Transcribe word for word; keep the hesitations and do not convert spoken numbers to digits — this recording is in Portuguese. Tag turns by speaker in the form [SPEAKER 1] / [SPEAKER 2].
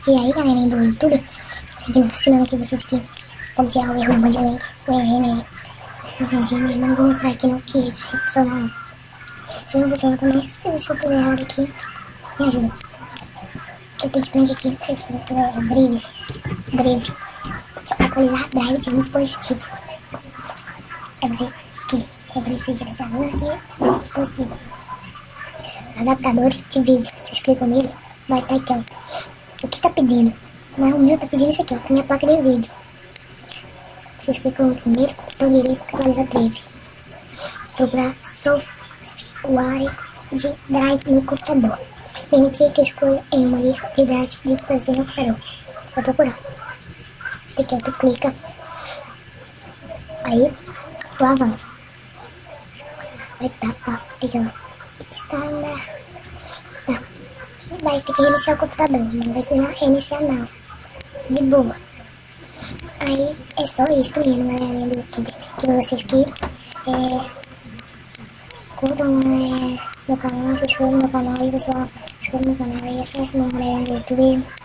[SPEAKER 1] E aí, galerinha do YouTube, ensinando aqui vocês que como tirar o erro no Bandlink, o engine, o engine, não vou mostrar aqui não, que se funcionar não. Se não funcionar também, se possível, se eu puder errado aqui, me ajuda. Eu tenho que aprender aqui, vocês procuram drives, drive, que é atualizar drive de um dispositivo. Eu vou aqui, abrir esse gerenciador aqui, no dispositivo. Adaptadores de vídeo, vocês clicam nele, vai estar aqui, ó. O que tá pedindo? Não, o meu tá pedindo isso aqui, ó, pra minha placa de vídeo. Vocês clicam no primeiro, botão direito, atualizar drive. Procurar software de drive no computador. Permitir que eu escolha em uma lista de drives de dispositivos no computador. Vou procurar. Aqui, ó, tu clica. Aí, tu avança. Vai tá, ó, aqui, ó. Instalar. Tá. Vai ter que reiniciar o computador, não vai ser reiniciar não. De boa. Aí é só isso mesmo, galerinha do YouTube. Que vocês que é, curtam é, meu canal, se inscrevam no meu canal e pessoal, se inscrevam no meu canal. E é só isso mesmo, galerinha do YouTube.